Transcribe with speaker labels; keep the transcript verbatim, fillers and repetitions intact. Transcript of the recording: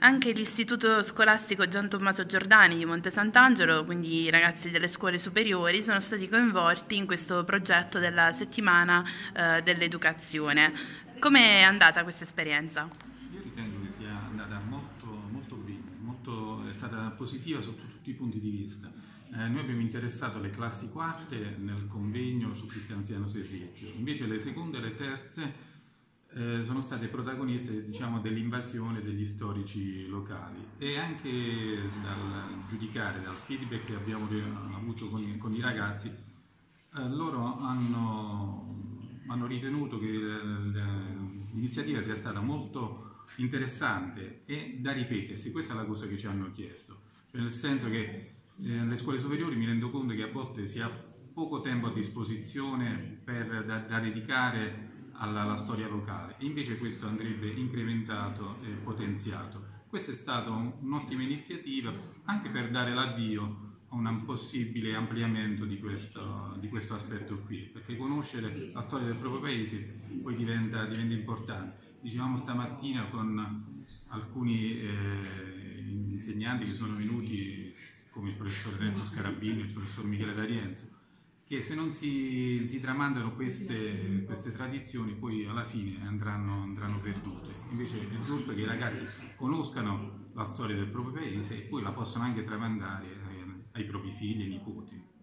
Speaker 1: Anche l'Istituto Scolastico Gian Tommaso Giordani di Monte Sant'Angelo, quindi i ragazzi delle scuole superiori, sono stati coinvolti in questo progetto della settimana eh, dell'educazione. Come è andata questa esperienza?
Speaker 2: Io ritengo che sia andata molto, molto bene, molto, è stata positiva sotto tutti i punti di vista. Eh, noi abbiamo interessato le classi quarte nel convegno su Cristianziano Serricchio, invece le seconde e le terze eh, sono state protagoniste, diciamo, dell'invasione degli storici locali, e anche dal giudicare, dal feedback che abbiamo avuto con i, con i ragazzi, eh, loro hanno, hanno ritenuto che l'iniziativa sia stata molto interessante e da ripetersi. Questa è la cosa che ci hanno chiesto, cioè nel senso che nelle scuole superiori mi rendo conto che a volte si ha poco tempo a disposizione per, da, da dedicare alla, alla storia locale, e invece questo andrebbe incrementato e potenziato. Questa è stata un'ottima iniziativa anche per dare l'avvio a un possibile ampliamento di questo, di questo aspetto qui, perché conoscere la storia del proprio paese poi diventa, diventa importante. Dicevamo stamattina con alcuni eh, insegnanti che sono venuti, come il professor Ernesto Scarabini e il professor Michele D'Arienzo, che se non si, si tramandano queste, queste tradizioni poi alla fine andranno, andranno perdute. Invece è giusto che i ragazzi conoscano la storia del proprio paese e poi la possano anche tramandare ai propri figli e nipoti.